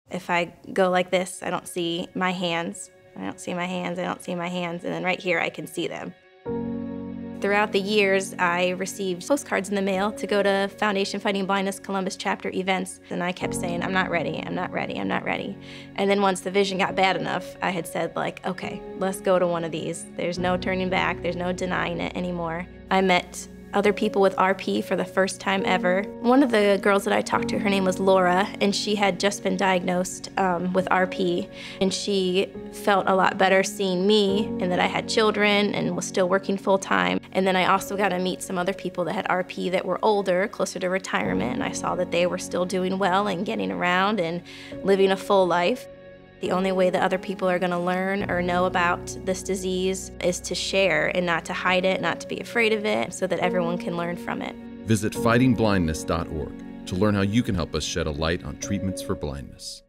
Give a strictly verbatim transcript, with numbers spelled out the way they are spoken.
If I go like this, I don't see my hands. I don't see my hands, I don't see my hands, and then right here I can see them. Throughout the years, I received postcards in the mail to go to Foundation Fighting Blindness Columbus chapter events, and I kept saying, I'm not ready, I'm not ready, I'm not ready. And then once the vision got bad enough, I had said like, okay, let's go to one of these. There's no turning back, there's no denying it anymore. I met other people with R P for the first time ever. One of the girls that I talked to, her name was Laura, and she had just been diagnosed um, with R P, and she felt a lot better seeing me and that I had children and was still working full time. And then I also got to meet some other people that had R P that were older, closer to retirement, and I saw that they were still doing well and getting around and living a full life. The only way that other people are going to learn or know about this disease is to share and not to hide it, not to be afraid of it, so that everyone can learn from it. Visit fighting blindness dot org to learn how you can help us shed a light on treatments for blindness.